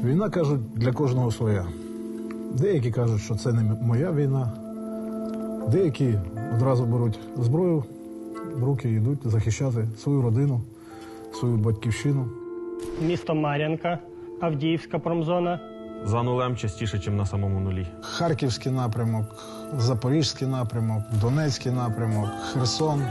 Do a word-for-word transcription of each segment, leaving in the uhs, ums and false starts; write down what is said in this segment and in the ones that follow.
Війна, кажуть, для кожного своя. Деякі кажуть, що це не моя війна. Деякі одразу беруть зброю в руки і йдуть захищати свою родину, свою батьківщину. Місто Мар'їнка, Авдіївська промзона. За нулем частіше, ніж на самому нулі. Харківський напрямок, Запорізький напрямок, Донецький напрямок, Херсон.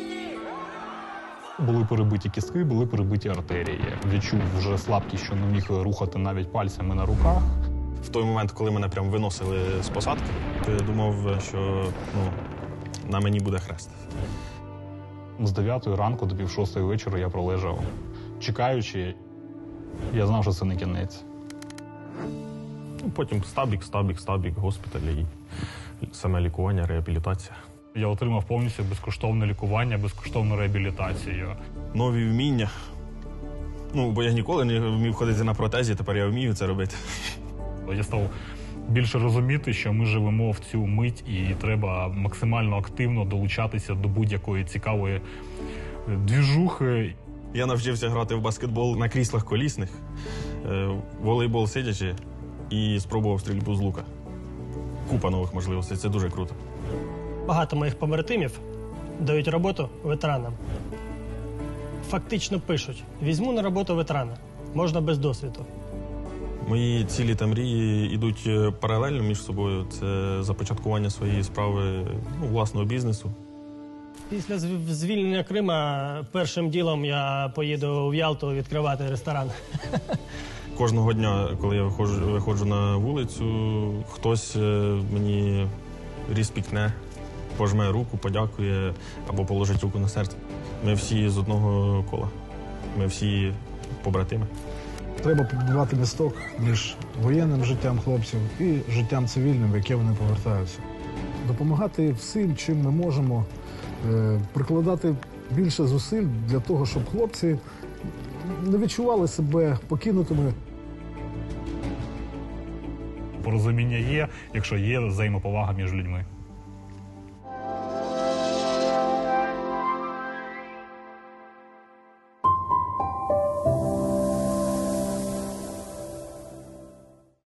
Були перебиті кістки, були перебиті артерії. Відчув вже слабкість, що не міг рухати навіть пальцями на руках. В той момент, коли мене прям виносили з посадки, я думав, що ну, на мені буде хрест. З дев'ятої ранку до пів шостої вечора я пролежав, чекаючи. Я знав, що це не кінець. Ну, потім стабік, стабік, стабік, госпіталь і саме лікування, реабілітація. Я отримав повністю безкоштовне лікування, безкоштовну реабілітацію. Нові вміння. Ну, бо я ніколи не вмів ходити на протезі, тепер я вмію це робити. Я став більше розуміти, що ми живемо в цю мить і треба максимально активно долучатися до будь-якої цікавої двіжухи. Я навчився грати в баскетбол на кріслах колісних, волейбол сидячи і спробував стрільбу з лука. Купа нових можливостей, це дуже круто. Багато моїх побратимів дають роботу ветеранам. Фактично пишуть: візьму на роботу ветерана, можна без досвіду. Мої цілі та мрії йдуть паралельно між собою. Це започаткування своєї справи, ну, власного бізнесу. Після звільнення Крима першим ділом я поїду в Ялту відкривати ресторан. Кожного дня, коли я виходжу, виходжу на вулицю, хтось мені ріспікне, пожме руку, подякує або положить руку на серце. Ми всі з одного кола. Ми всі побратими. Треба побудувати місток між воєнним життям хлопців і життям цивільним, в яке вони повертаються. Допомагати всім, чим ми можемо, прикладати більше зусиль для того, щоб хлопці не відчували себе покинутими. Порозуміння є, якщо є взаємоповага між людьми.